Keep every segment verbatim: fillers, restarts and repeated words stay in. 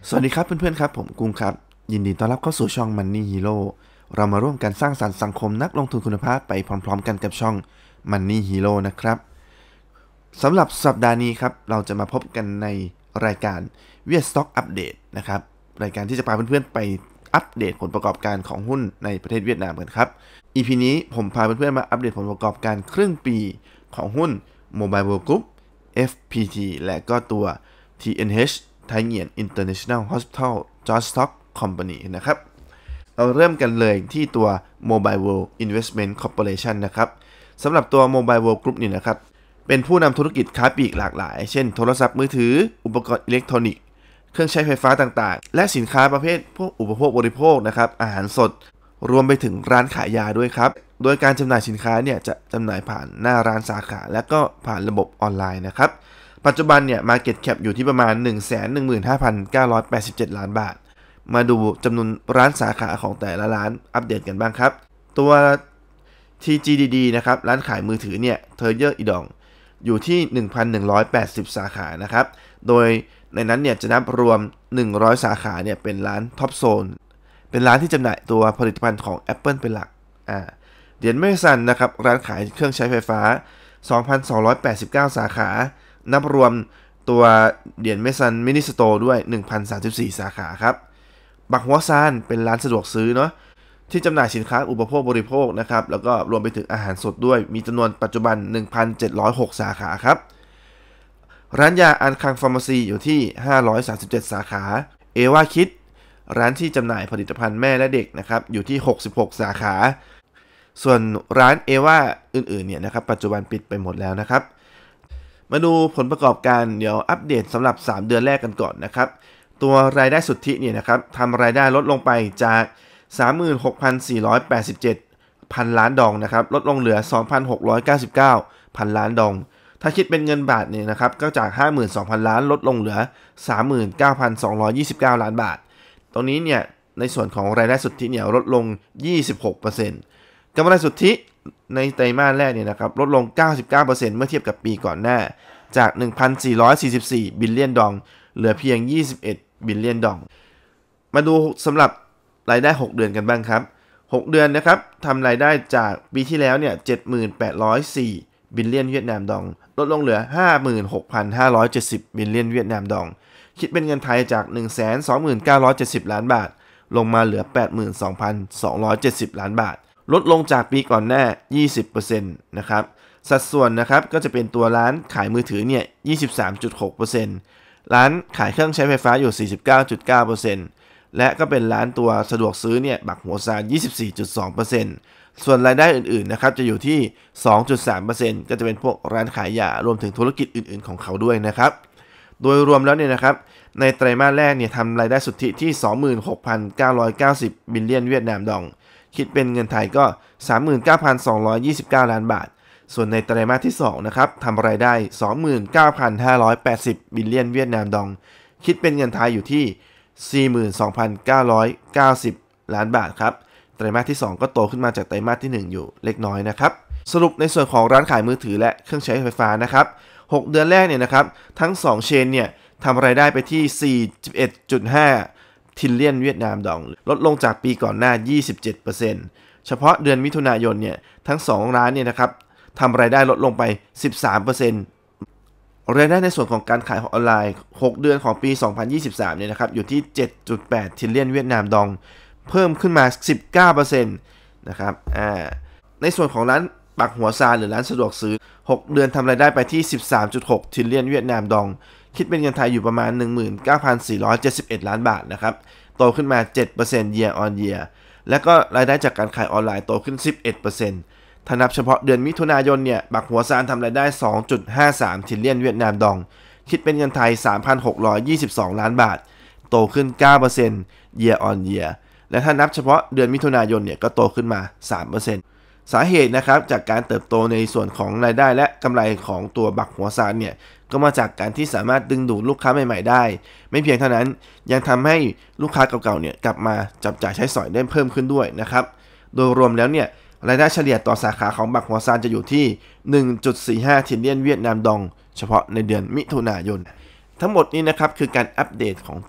สวัสดีครับเพื่อนๆครับผมกุ้งครับยินดีต้อนรับเข้าสู่ช่อง Money Hero เรามาร่วมกันสร้างสรรค์สังคมนักลงทุนคุณภาพไปพร้อมๆกันกับช่อง Money Hero นะครับสำหรับสัปดาห์นี้ครับเราจะมาพบกันในรายการเวียดสต็อกอัปเดตนะครับรายการที่จะพาเพื่อนๆไปอัปเดตผลประกอบการของหุ้นในประเทศเวียดนามกันครับ อี พี นี้ผมพาเพื่อนๆมาอัปเดตผลประกอบการครึ่งปีของหุ้น Mobile World Group เอฟ พี ที และก็ตัว ที เอ็น เอช ไทยเงียน International Hospital Joint Stock Company นะครับเราเริ่มกันเลยที่ตัว Mobile World Investment Corporation นะครับสำหรับตัว Mobile World Group นี่นะครับเป็นผู้นำธุรกิจค้าปลีกหลากหลายเช่นโทรศัพท์มือถืออุปกรณ์อิเล็กทรอนิกส์เครื่องใช้ไฟฟ้าต่างๆและสินค้าประเภทพวกอุปโภคบริโภคนะครับอาหารสดรวมไปถึงร้านขายยาด้วยครับโดยการจำหน่ายสินค้าเนี่ยจะจำหน่ายผ่านหน้าร้านสาขาและก็ผ่านระบบออนไลน์นะครับปัจจุบันเนี่ย Market Cap อยู่ที่ประมาณ หนึ่งแสนหนึ่งหมื่นห้าพันเก้าร้อยแปดสิบเจ็ด ล้านบาทมาดูจำนวนร้านสาขาของแต่ละร้านอัปเดตกันบ้างครับตัว ที จี ดี ดี นะครับร้านขายมือถือเนี่ยเทอร์เยอร์อีดองอยู่ที่ หนึ่งพันหนึ่งร้อยแปดสิบ สาขานะครับโดยในนั้นเนี่ยจะนับรวมหนึ่งร้อยสาขาเนี่ยเป็นร้านท็อปโซนเป็นร้านที่จำหน่ายตัวผลิตภัณฑ์ของ Apple เป็นหลักอ่าเดียนเมสันนะครับร้านขายเครื่องใช้ไฟฟ้า สองพันสองร้อยแปดสิบเก้า สาขานับรวมตัวเดียนเมสันมินิสโตร์ด้วย หนึ่งพันสามสิบสี่ สาขาครับบักหัวซานเป็นร้านสะดวกซื้อเนาะที่จำหน่ายสินค้าอุปโภคบริโภคนะครับแล้วก็รวมไปถึงอาหารสดด้วยมีจำนวนปัจจุบัน หนึ่งพันเจ็ดร้อยหก สาขาครับร้านยาอันคังฟาร์มาซีอยู่ที่ห้าร้อยสามสิบเจ็ดสาขาเอวาคิดร้านที่จำหน่ายผลิตภัณฑ์แม่และเด็กนะครับอยู่ที่หกสิบหกสาขาส่วนร้านเอวาอื่นๆเนี่ยนะครับปัจจุบันปิดไปหมดแล้วนะครับมาดูผลประกอบการเดี๋ยวอัปเดตสำหรับสามเดือนแรกกันก่อนนะครับตัวรายได้สุทธิเนี่ยนะครับทำรายได้ลดลงไปจาก สามหมื่นหกพันสี่ร้อยแปดสิบเจ็ด พันล้านดองนะครับลดลงเหลือ สองพันหกร้อยเก้าสิบเก้า พันล้านดองถ้าคิดเป็นเงินบาทเนี่ยนะครับก็จาก ห้าหมื่นสองพัน ล้านลดลงเหลือ สามหมื่นเก้าพันสองร้อยยี่สิบเก้า ล้านบาทตรงนี้เนี่ยในส่วนของรายได้สุทธิเนี่ยลดลง ยี่สิบหกเปอร์เซ็นต์ กำไรสุทธิในไตรมาสแรกเนี่ยนะครับลดลง เก้าสิบเก้าเปอร์เซ็นต์ เมื่อเทียบกับปีก่อนหน้าจาก หนึ่งพันสี่ร้อยสี่สิบสี่ บิลเลียนดองเหลือเพียง ยี่สิบเอ็ด บิลเลียนดองมาดูสำหรับรายได้หกเดือนกันบ้างครับหกเดือนนะครับทำรายได้จากปีที่แล้วเนี่ย เจ็ดหมื่นแปดร้อยสี่ บิลเลียนเวียดนามดองลดลงเหลือ ห้าหมื่นหกพันห้าร้อยเจ็ดสิบ บิลเลียนเวียดนามดองคิดเป็นเงินไทยจาก หนึ่งแสนสองหมื่นเก้าร้อยเจ็ดสิบ ล้านบาทลงมาเหลือ แปดหมื่นสองพันสองร้อยเจ็ดสิบ ล้านบาทลดลงจากปีก่อนหน้า ยี่สิบเปอร์เซ็นต์ นะครับสัดส่วนนะครับก็จะเป็นตัวร้านขายมือถือเนี่ย ยี่สิบสามจุดหกเปอร์เซ็นต์ ร้านขายเครื่องใช้ไฟฟ้าอยู่ สี่สิบเก้าจุดเก้าเปอร์เซ็นต์และก็เป็นร้านตัวสะดวกซื้อเนี่ยบักหัวซาน ยี่สิบสี่จุดสองเปอร์เซ็นต์ ส่วนรายได้อื่นๆนะครับจะอยู่ที่ สองจุดสามเปอร์เซ็นต์ ก็จะเป็นพวกร้านขายยารวมถึงธุรกิจอื่นๆของเขาด้วยนะครับโดยรวมแล้วเนี่ยนะครับในไตรมาสแรกเนี่ยทำรายได้สุทธิที่ สองหมื่นหกพันเก้าร้อยเก้าสิบ บิลเลียนเวียดนามดองคิดเป็นเงินไทยก็ สามหมื่นเก้าพันสองร้อยยี่สิบเก้า ล้านบาทส่วนในไตรมาสที่สองนะครับทำรายได้ สองหมื่นเก้าพันห้าร้อยแปดสิบ บิลเลียนเวียดนามดองคิดเป็นเงินไทยอยู่ที่ สี่หมื่นสองพันเก้าร้อยเก้าสิบ ล้านบาทครับไตรมาสที่สองก็โตขึ้นมาจากไตรมาสที่หนึ่งอยู่เล็กน้อยนะครับสรุปในส่วนของร้านขายมือถือและเครื่องใช้ไฟฟ้านะครับหกเดือนแรกเนี่ยนะครับทั้งสองเชนเนี่ยทำรายได้ไปที่ สี่สิบเอ็ดจุดห้า ทิลเลียนเวียดนามดองลดลงจากปีก่อนหน้า ยี่สิบเจ็ดเปอร์เซ็นต์ เฉพาะเดือนมิถุนายนเนี่ยทั้งสองร้านเนี่ยนะครับทำรายได้ลดลงไป สิบสามเปอร์เซ็นต์รายได้ในส่วนของการขายออนไลน์หกเดือนของปี สองพันยี่สิบสามเนี่ยนะครับอยู่ที่ เจ็ดจุดแปด ทิลเลียนเวียดนามดองเพิ่มขึ้นมา สิบเก้าเปอร์เซ็นต์ นะครับอ่าในส่วนของร้านปักหัวซานหรือร้านสะดวกซื้อหกเดือนทำรายได้ไปที่ สิบสามจุดหก ทิลเลียนเวียดนามดองคิดเป็นเงินไทยอยู่ประมาณ หนึ่งหมื่นเก้าพันสี่ร้อยเจ็ดสิบเอ็ด ล้านบาทนะครับโตขึ้นมา เจ็ดเปอร์เซ็นต์ year on year และก็รายได้จากการขายออนไลน์โตขึ้น สิบเอ็ดเปอร์เซ็นต์ถ้านับเฉพาะเดือนมิถุนายนเนี่ยบักหัวซานทำรายได้ สองจุดห้าสาม ทิลเลียนเวียดนามดองคิดเป็นเงินไทย สามพันหกร้อยยี่สิบสอง ล้านบาทโตขึ้น เก้าเปอร์เซ็นต์ year on year และถ้านับเฉพาะเดือนมิถุนายนเนี่ยก็โตขึ้นมา สามเปอร์เซ็นต์ สาเหตุนะครับจากการเติบโตในส่วนของรายได้และกำไรของตัวบักหัวซานเนี่ยก็มาจากการที่สามารถดึงดูดลูกค้าใหม่ๆได้ไม่เพียงเท่านั้นยังทำให้ลูกค้าเก่าๆเนี่ยกลับมาจับจ่ายใช้สอยได้เพิ่มขึ้นด้วยนะครับโดยรวมแล้วเนี่ยรายได้เฉลี่ยต่อสาขาของบักหัวซานจะอยู่ที่ หนึ่งจุดสี่ห้า ทิลเลียนเวียดนามดองเฉพาะในเดือนมิถุนายนทั้งหมดนี้นะครับคือการอัปเดตของตัว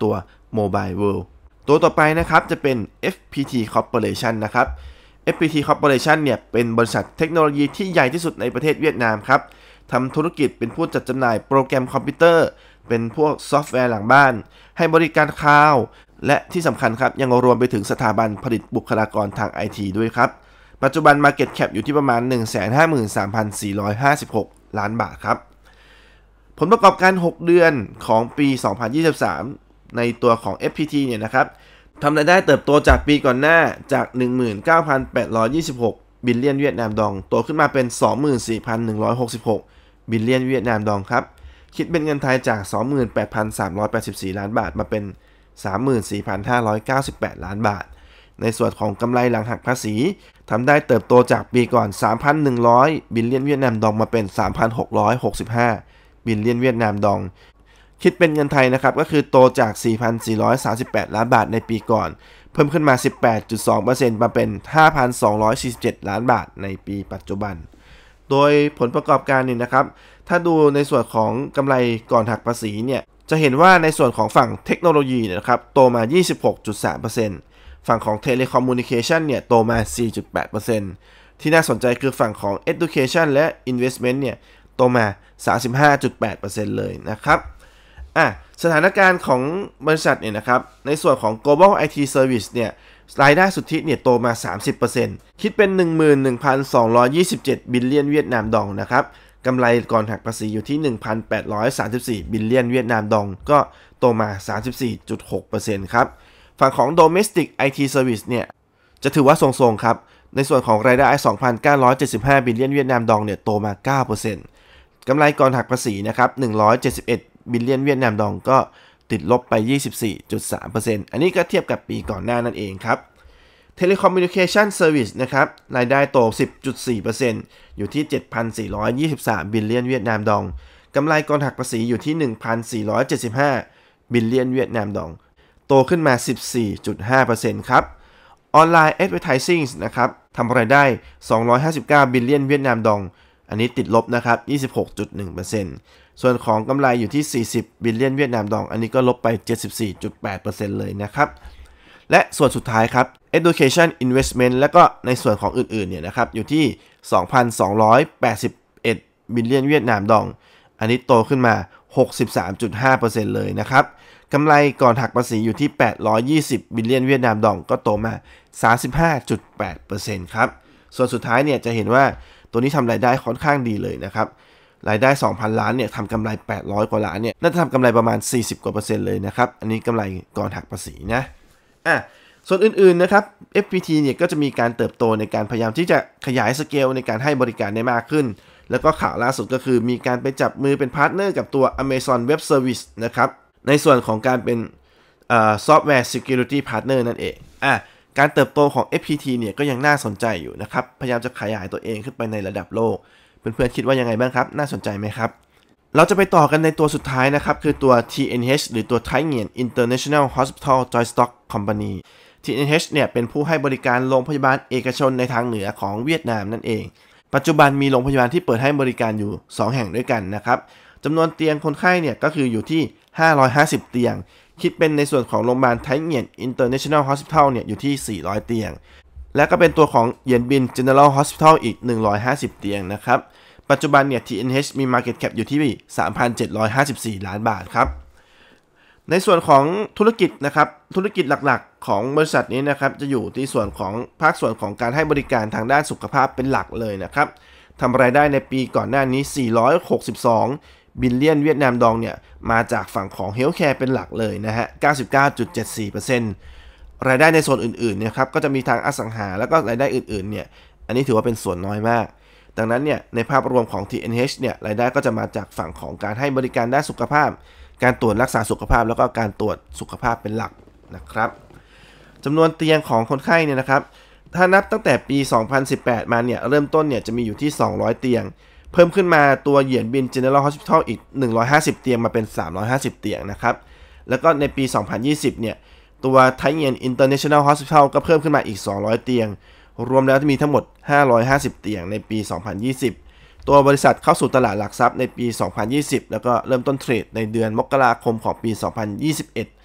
Mobile World ตัวต่อไปนะครับจะเป็น เอฟ พี ที Corporation นะครับ เอฟ พี ที Corporation เนี่ยเป็นบริษัทเทคโนโลยีที่ใหญ่ที่สุดในประเทศเวียดนามครับทำธุรกิจเป็นผู้จัดจำหน่ายโปรแกรมคอมพิวเตอร์เป็นพวกซอฟต์แวร์หลังบ้านให้บริการคลาวด์และที่สำคัญครับยังรวมไปถึงสถาบันผลิตบุคลากรทาง ไอ ที ด้วยครับปัจจุบัน Market Cap อยู่ที่ประมาณ หนึ่งแสนห้าหมื่นสามพันสี่ร้อยห้าสิบหก ล้านบาทครับผลประกอบการหกเดือนของปี สองพันยี่สิบสาม ในตัวของ เอฟ พี ที เนี่ยนะครับทำรายได้เติบโตจากปีก่อนหน้าจาก หนึ่งหมื่นเก้าพันแปดร้อยยี่สิบหก บิลเลียนเวียดนามดองโตขึ้นมาเป็น สองหมื่นสี่พันหนึ่งร้อยหกสิบหก บิลเลียนเวียดนามดองครับคิดเป็นเงินไทยจาก สองหมื่นแปดพันสามร้อยแปดสิบสี่ ล้านบาทมาเป็น สามหมื่นสี่พันห้าร้อยเก้าสิบแปด ล้านบาทในส่วนของกำไรหลังหักภาษีทำได้เติบโตจากปีก่อน สามพันหนึ่งร้อย บิลเลียนเวียดนามดองมาเป็น สามพันหกร้อยหกสิบห้า บิลเลียนเวียดนามดองคิดเป็นเงินไทยนะครับก็คือโตจาก สี่พันสี่ร้อยสามสิบแปด ล้านบาทในปีก่อนเพิ่มขึ้นมา สิบแปดจุดสองเปอร์เซ็นต์ มาเป็น ห้าพันสองร้อยสี่สิบเจ็ด ล้านบาทในปีปัจจุบันโดยผลประกอบการนี่นะครับถ้าดูในส่วนของกำไรก่อนหักภาษีเนี่ยจะเห็นว่าในส่วนของฝั่งเทคโนโลยีนะครับโตมา ยี่สิบหกจุดสามเปอร์เซ็นต์ ฝั่งของ Telecommunication เนี่ยโตมา สี่จุดแปดเปอร์เซ็นต์ ที่น่าสนใจคือฝั่งของ Education และ Investment เนี่ยโตมา สามสิบห้าจุดแปดเปอร์เซ็นต์ เลยนะครับอ่ะสถานการณ์ของบริษัทเนี่ยนะครับในส่วนของ Global ไอ ที Service เนี่ยรายได้สุทธิเนี่ยโตมา สามสิบเปอร์เซ็นต์ คิดเป็น หนึ่งหมื่นหนึ่งพันสองร้อยยี่สิบเจ็ด บิลเลียนเวียดนามดองนะครับกำไรก่อนหักภาษีอยู่ที่ หนึ่งพันแปดร้อยสามสิบสี่ บิลเลียนเวียดนามดองก็โตมา สามสิบสี่จุดหกเปอร์เซ็นต์ ครับฝั่งของ Domestic ไอ ที Service เนี่ยจะถือว่าทรงๆครับในส่วนของรายได้ สองพันเก้าร้อยเจ็ดสิบห้า บิลเลียนเวียดนามดองเนี่ยโตมา เก้าเปอร์เซ็นต์ กำไรก่อนหักภาษีนะครับหนึ่งร้อยเจ็ดสิบเอ็ด บิลเลียนเวียดนามดองก็ติดลบไป ยี่สิบสี่จุดสามเปอร์เซ็นต์ อันนี้ก็เทียบกับปีก่อนหน้านั่นเองครับ Telecommunication Service นะครับรายได้โต สิบจุดสี่เปอร์เซ็นต์ อยู่ที่ เจ็ดพันสี่ร้อยยี่สิบสาม บิลเลียนเวียดนามดองกำไรก่อนหักภาษีอยู่ที่ หนึ่งพันสี่ร้อยเจ็ดสิบห้า บิลเลียนเวียดนามดองโตขึ้นมา สิบสี่จุดห้าเปอร์เซ็นต์ ครับ Online Advertising นะครับทำรายได้ สองร้อยห้าสิบเก้า บิลเลียนเวียดนามดองอันนี้ติดลบนะครับ ยี่สิบหกจุดหนึ่งเปอร์เซ็นต์ ส่วนของกำไรอยู่ที่ สี่สิบ บิลเลียนเวียดนามดองอันนี้ก็ลบไป เจ็ดสิบสี่จุดแปดเปอร์เซ็นต์ เลยนะครับและส่วนสุดท้ายครับ Education Investment และก็ในส่วนของอื่นๆเนี่ยนะครับอยู่ที่ สองพันสองร้อยแปดสิบเอ็ด บิลเลียนเวียดนามดองอันนี้โตขึ้นมา หกสิบสามจุดห้าเปอร์เซ็นต์ เลยนะครับกำไรก่อนหักภาษีอยู่ที่ แปดร้อยยี่สิบ บิลเลียนเวียดนามดองก็โตมา สามสิบห้าจุดแปดเปอร์เซ็นต์ ครับส่วนสุดท้ายเนี่ยจะเห็นว่าตัวนี้ทำรายได้ค่อนข้างดีเลยนะครับรายได้ สองพัน ล้านเนี่ยทำกำไรแปดร้อยกว่าล้านเนี่ยน่าจะทำกำไรประมาณสี่สิบกว่าเปอร์เซ็นต์เลยนะครับอันนี้กำไรก่อนหักภาษีนะอ่ะส่วนอื่นๆนะครับ เอฟ พี ที เนี่ยก็จะมีการเติบโตในการพยายามที่จะขยายสเกลในการให้บริการได้มากขึ้นแล้วก็ข่าวล่าสุดก็คือมีการไปจับมือเป็นพาร์ทเนอร์กับตัว Amazon Web Service นะครับในส่วนของการเป็นเอ่อ Software Security Partner นั่นเองอ่ะการเติบโตของ เอฟ พี ที เนี่ยก็ยังน่าสนใจอยู่นะครับพยายามจะขยายตัวเองขึ้นไปในระดับโลกเพื่อนๆคิดว่ายังไงบ้างครับน่าสนใจไหมครับเราจะไปต่อกันในตัวสุดท้ายนะครับคือตัว ที เอ็น เอช หรือตัว Thai Nguyen International Hospital Joint Stock Company ที เอ็น เอช เนี่ยเป็นผู้ให้บริการโรงพยาบาลเอกชนในทางเหนือของเวียดนามนั่นเองปัจจุบันมีโรงพยาบาลที่เปิดให้บริการอยู่ สอง แห่งด้วยกันนะครับจำนวนเตียงคนไข้เนี่ยก็คืออยู่ที่ห้าร้อยห้าสิบเตียงคิดเป็นในส่วนของโรงพยาบาล Thai Nguyen International Hospital เนี่ยอยู่ที่สี่ร้อยเตียงและก็เป็นตัวของเหยียนบิน General Hospital อีกหนึ่งร้อยห้าสิบเตียงนะครับปัจจุบันเนี่ย ที เอ็น เอช มี Market Cap อยู่ที่ สามพันเจ็ดร้อยห้าสิบสี่ ล้านบาทครับในส่วนของธุรกิจนะครับธุรกิจหลักๆของบริษัทนี้นะครับจะอยู่ที่ส่วนของภาคส่วนของการให้บริการทางด้านสุขภาพเป็นหลักเลยนะครับทำรายได้ในปีก่อนหน้านี้สี่ร้อยหกสิบสอง บิลเลียนเวียดนามดองเนี่ยมาจากฝั่งของ Healthcare เป็นหลักเลยนะฮะ เก้าสิบเก้าจุดเจ็ดสี่เปอร์เซ็นต์ รายได้ในส่วนอื่นๆเนี่ยครับก็จะมีทางอสังหาแล้วก็รายได้อื่นๆเนี่ยอันนี้ถือว่าเป็นส่วนน้อยมากดังนั้นเนี่ยในภาพรวมของ ที เอ็น เอช เนี่ยรายได้ก็จะมาจากฝั่งของการให้บริการด้านสุขภาพการตรวจรักษาสุขภาพแล้วก็การตรวจสุขภาพเป็นหลักนะครับจำนวนเตียงของคนไข้เนี่ยนะครับถ้านับตั้งแต่ปีสองพันสิบแปดมาเนี่ยเริ่มต้นเนี่ยจะมีอยู่ที่สองร้อยเตียงเพิ่มขึ้นมาตัวเหยียนบิน General Hospital อีกหนึ่งร้อยห้าสิบเตียงมาเป็นสามร้อยห้าสิบเตียงนะครับแล้วก็ในปีสองพันยี่สิบเนี่ยตัว Thai Nguyen International Hospital ก็เพิ่มขึ้นมาอีกสองร้อยเตียงรวมแล้วจะมีทั้งหมดห้าร้อยห้าสิบเตียงในปีสองพันยี่สิบตัวบริษัทเข้าสู่ตลาดหลักทรัพย์ในปีสองพันยี่สิบแล้วก็เริ่มต้นเทรดในเดือนมกราคมของปีสองพันยี่สิบเอ็ด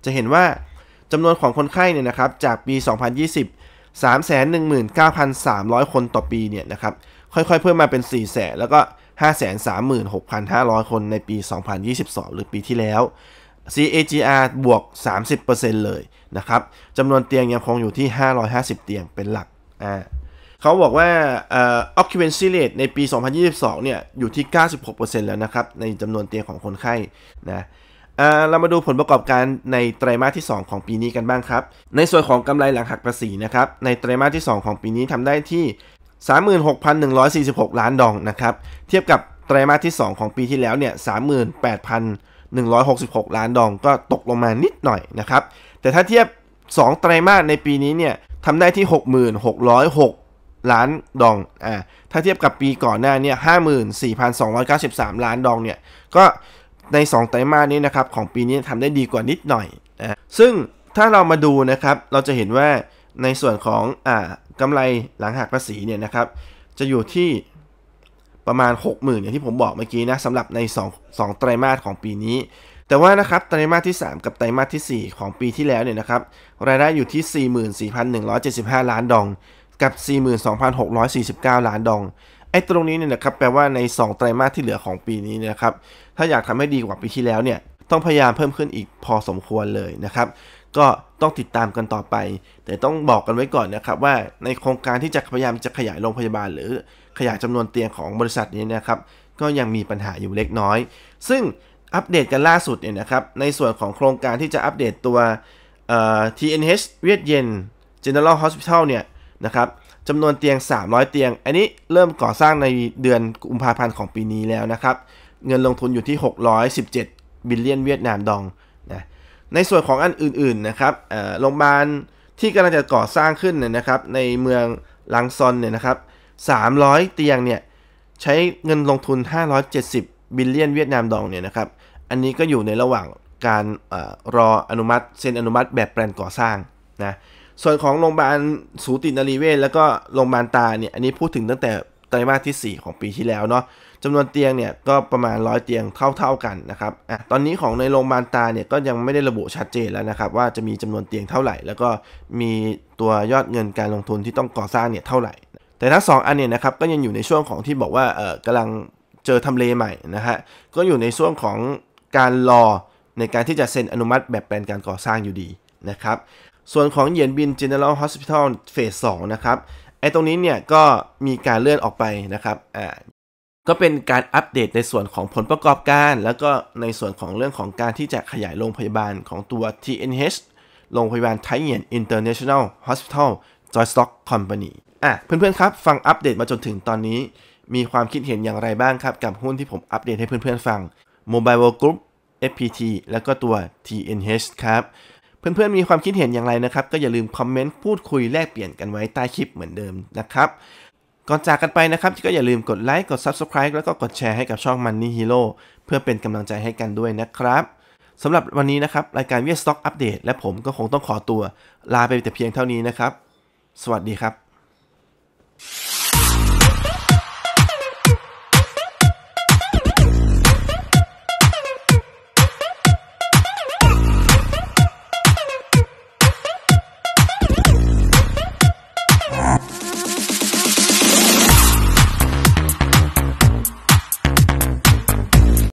จะเห็นว่าจำนวนของคนไข้เนี่ยนะครับจากปี สองพันยี่สิบ สามแสนหนึ่งหมื่นเก้าพันสามร้อย คนต่อปีเนี่ยนะครับค่อยๆเพิ่มมาเป็น สี่แสน แล้วก็ ห้าแสนสามหมื่นหกพันห้าร้อย คนในปี สองพันยี่สิบสอง หรือปีที่แล้ว ซี เอ จี อาร์ บวก สามสิบเปอร์เซ็นต์ เลยนะครับจำนวนเตียงยังคงอยู่ที่ห้าร้อยห้าสิบเตียงเป็นหลักอ่าเขาบอกว่า uh, occupancy rate ในปี สองพันยี่สิบสอง เนี่ยอยู่ที่ เก้าสิบหกเปอร์เซ็นต์ แล้วนะครับในจำนวนเตียงของคนไข้นะเรามาดูผลประกอบการในไตรมาสที่สองของปีนี้กันบ้างครับในส่วนของกำไรหลังหักภาษีนะครับในไตรมาสที่สองของปีนี้ทำได้ที่ สามหมื่นหกพันหนึ่งร้อยสี่สิบหก ล้านดองนะครับเทียบกับไตรมาสที่สองของปีที่แล้วเนี่ย สามหมื่นแปดพันหนึ่งร้อยหกสิบหก ล้านดองก็ตกลงมานิดหน่อยนะครับแต่ถ้าเทียบสองไตรมาสในปีนี้เนี่ยทำได้ที่ หกหมื่นหกร้อยหก ล้านดองอ่าถ้าเทียบกับปีก่อนหน้าเนี่ย ห้าหมื่นสี่พันสองร้อยเก้าสิบสาม ล้านดองเนี่ยก็ในสองไตรมาสนี้นะครับของปีนี้ทำได้ดีกว่านิดหน่อยนะซึ่งถ้าเรามาดูนะครับเราจะเห็นว่าในส่วนของอ่ากำไรหลังหักภาษีเนี่ยนะครับจะอยู่ที่ประมาณ หกหมื่น อย่างที่ผมบอกเมื่อกี้นะสำหรับใน2 2ไตรมาสของปีนี้แต่ว่านะครับไตรมาสที่สามกับไตรมาสที่สี่ของปีที่แล้วเนี่ยนะครับรายได้อยู่ที่ สี่หมื่นสี่พันหนึ่งร้อยเจ็ดสิบห้า ล้านดองกับ สี่หมื่นสองพันหกร้อยสี่สิบเก้า ล้านดองไอ้ตรงนี้เนี่ยนะครับแปลว่าในสองไตรมาสที่เหลือของปีนี้นะครับถ้าอยากทำให้ดีกว่าปีที่แล้วเนี่ยต้องพยายามเพิ่มขึ้นอีกพอสมควรเลยนะครับก็ต้องติดตามกันต่อไปแต่ต้องบอกกันไว้ก่อนนะครับว่าในโครงการที่จะพยายามจะขยายโรงพยาบาลหรือขยายจำนวนเตียงของบริษัทนี้นะครับก็ยังมีปัญหาอยู่เล็กน้อยซึ่งอัปเดตกันล่าสุดเนี่ยนะครับในส่วนของโครงการที่จะอัปเดตตัว ที เอ็น เอช เวียดเย็น General Hospital เนี่ยนะครับจำนวนเตียงสามร้อยเตียงอันนี้เริ่มก่อสร้างในเดือนกุมภาพันธ์ของปีนี้แล้วนะครับเงินลงทุนอยู่ที่หกร้อยสิบเจ็ดบิลเลียนเวียดนามดองนะในส่วนของอันอื่นๆนะครับโรงพยาบาลที่กำลังจะก่อสร้างขึ้นเนี่ยนะครับในเมืองลังซอนเนี่ยนะครับสามร้อยเตียงเนี่ยใช้เงินลงทุนห้าร้อยเจ็ดสิบบิลเลียนเวียดนามดองเนี่ยนะครับอันนี้ก็อยู่ในระหว่างการเอ่อรออนุมัติเซ็นอนุมัติแบบแปลนก่อสร้างนะส่วนของโรงพยาบาลสูตินรีเวชแล้วก็โรงพยาบาลตาเนี่ยอันนี้พูดถึงตั้งแต่ไตรมาสที่สี่ของปีที่แล้วเนาะจำนวนเตียงเนี่ยก็ประมาณหนึ่งร้อยเตียงเท่าๆกันนะครับอ่ะตอนนี้ของในโรงพยาบาลตาเนี่ยก็ยังไม่ได้ระบุชัดเจนแล้วนะครับว่าจะมีจำนวนเตียงเท่าไหร่แล้วก็มีตัวยอดเงินการลงทุนที่ต้องก่อสร้างเนี่ยเท่าไหร่แต่ทั้งสองอันเนี่ยนะครับก็ยังอยู่ในช่วงของที่บอกว่าเออกำลังเจอทำเลใหม่นะฮะก็อยู่ในช่วงของการรอในการที่จะเซ็นอนุมัติแบบแปลนการก่อสร้างอยู่ดีนะครับส่วนของเหยียนบิน General Hospital เฟสสองนะครับไอ้ตรงนี้เนี่ยก็มีการเลื่อนออกไปนะครับอ่าก็เป็นการอัปเดตในส่วนของผลประกอบการแล้วก็ในส่วนของเรื่องของการที่จะขยายโรงพยาบาลของตัว ที เอ็น เอช โรงพยาบาลไทเหยียน International Hospital Joint Stock Company อ่ะเพื่อนๆครับฟังอัปเดตมาจนถึงตอนนี้มีความคิดเห็นอย่างไรบ้างครับกับหุ้นที่ผมอัปเดตให้เพื่อนๆฟัง Mobile World Group เอฟ พี ที แล้วก็ตัว ที เอ็น เอช ครับเพื่อนๆมีความคิดเห็นอย่างไรนะครับก็อย่าลืมคอมเมนต์พูดคุยแลกเปลี่ยนกันไว้ใต้คลิปเหมือนเดิมนะครับก่อนจากกันไปนะครับก็อย่าลืมกดไลค์กด Subscribe แล้วก็กดแชร์ให้กับช่อง Money Hero เพื่อเป็นกำลังใจให้กันด้วยนะครับสำหรับวันนี้นะครับรายการ Viet Stock Update และผมก็คงต้องขอตัวลาไปแต่เพียงเท่านี้นะครับสวัสดีครับ